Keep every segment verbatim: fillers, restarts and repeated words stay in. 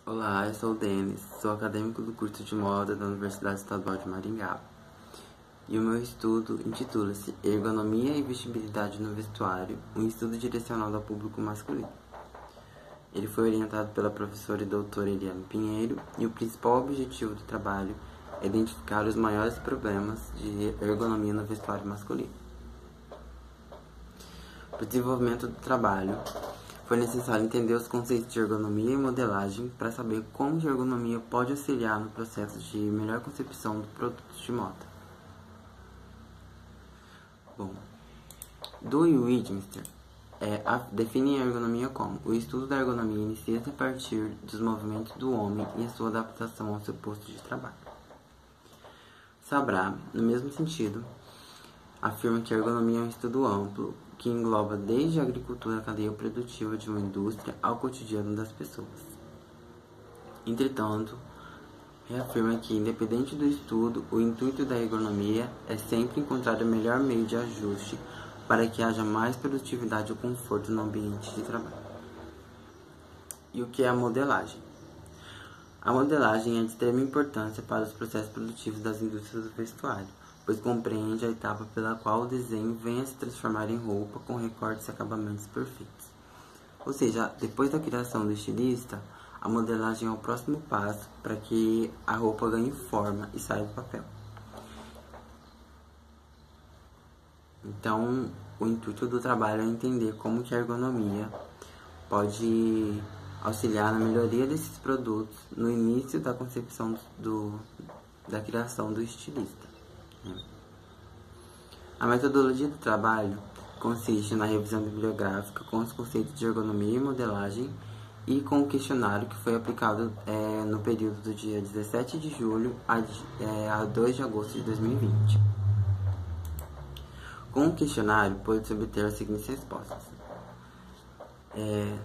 Olá, eu sou o Denis, sou acadêmico do curso de moda da Universidade Estadual de Maringá. E o meu estudo intitula-se Ergonomia e Vestibilidade no Vestuário, um estudo direcionado ao público masculino. Ele foi orientado pela professora e doutora Eliane Pinheiro, e o principal objetivo do trabalho é identificar os maiores problemas de ergonomia no vestuário masculino. Para o desenvolvimento do trabalho, foi necessário entender os conceitos de ergonomia e modelagem para saber como a ergonomia pode auxiliar no processo de melhor concepção dos produtos de moda. Bom, Dewey e Westminster é, a, definem a ergonomia como o estudo da ergonomia inicia-se a partir dos movimentos do homem e a sua adaptação ao seu posto de trabalho. Sabra, no mesmo sentido, afirma que a ergonomia é um estudo amplo que engloba desde a agricultura à cadeia produtiva de uma indústria ao cotidiano das pessoas. Entretanto, reafirma que, independente do estudo, o intuito da ergonomia é sempre encontrar o melhor meio de ajuste para que haja mais produtividade e conforto no ambiente de trabalho. E o que é a modelagem? A modelagem é de extrema importância para os processos produtivos das indústrias do vestuário, pois compreende a etapa pela qual o desenho vem a se transformar em roupa com recortes e acabamentos perfeitos. Ou seja, depois da criação do estilista, a modelagem é o próximo passo para que a roupa ganhe forma e saia do papel. Então, o intuito do trabalho é entender como que a ergonomia pode auxiliar na melhoria desses produtos no início da concepção do, da criação do estilista. A metodologia do trabalho consiste na revisão bibliográfica com os conceitos de ergonomia e modelagem e com o questionário que foi aplicado é, no período do dia dezessete de julho a, é, a dois de agosto de dois mil e vinte. Com o questionário, pôde-se obter as seguintes respostas. É,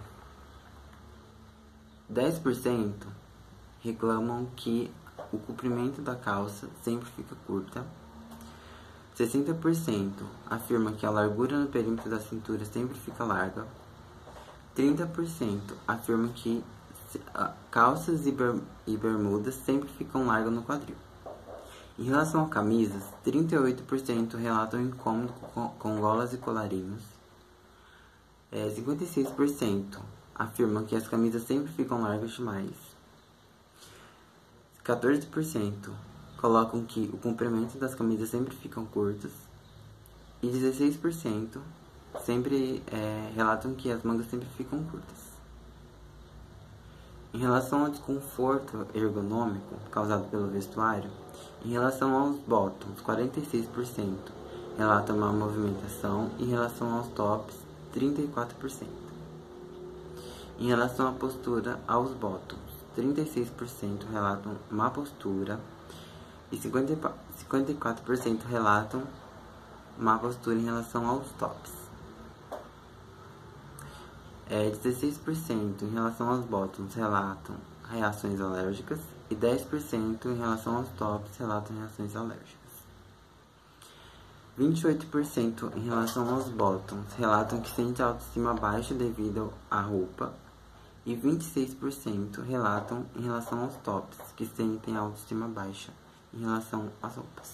dez por cento reclamam que o comprimento da calça sempre fica curta. sessenta por cento afirma que a largura no perímetro da cintura sempre fica larga. trinta por cento afirma que calças e, ber e bermudas sempre ficam largas no quadril. Em relação a camisas, trinta e oito por cento relatam incômodo com, com golas e colarinhos. É, cinquenta e seis por cento afirmam que as camisas sempre ficam largas demais. quatorze por cento colocam que o comprimento das camisas sempre ficam curtos. E dezesseis por cento sempre é, relatam que as mangas sempre ficam curtas. Em relação ao desconforto ergonômico causado pelo vestuário, em relação aos bottoms, quarenta e seis por cento relatam má movimentação, e em relação aos tops, trinta e quatro por cento. Em relação à postura aos bottoms, trinta e seis por cento relatam má postura e cinquenta e quatro por cento relatam má postura em relação aos tops. É, dezesseis por cento em relação aos bottoms relatam reações alérgicas e dez por cento em relação aos tops relatam reações alérgicas. vinte e oito por cento em relação aos bottoms relatam que sente autoestima baixa devido à roupa e vinte e seis por cento relatam em relação aos tops que sentem autoestima baixa em relação às roupas.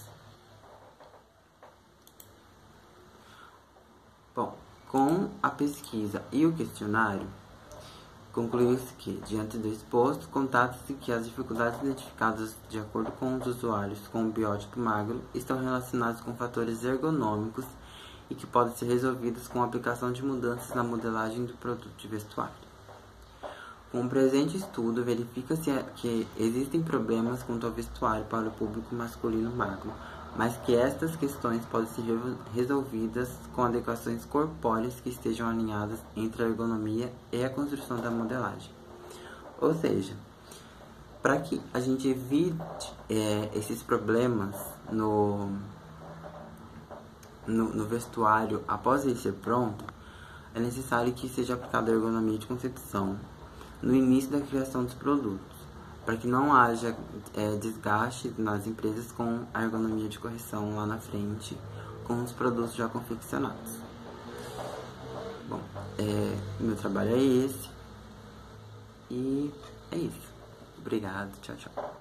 Bom, com a pesquisa e o questionário, concluiu-se que, diante do exposto, constata-se que as dificuldades identificadas de acordo com os usuários com o biótipo magro estão relacionadas com fatores ergonômicos e que podem ser resolvidos com a aplicação de mudanças na modelagem do produto de vestuário. Com o presente estudo, verifica-se que existem problemas quanto ao vestuário para o público masculino magro, mas que estas questões podem ser resolvidas com adequações corpóreas que estejam alinhadas entre a ergonomia e a construção da modelagem. Ou seja, para que a gente evite é, esses problemas no, no, no vestuário após ele ser pronto, é necessário que seja aplicada a ergonomia de concepção no início da criação dos produtos, para que não haja é, desgaste nas empresas com a ergonomia de correção lá na frente, com os produtos já confeccionados. Bom, é, meu trabalho é esse, e é isso. Obrigado, tchau, tchau.